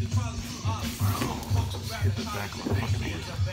Alright, let's get the back of the fucking hand.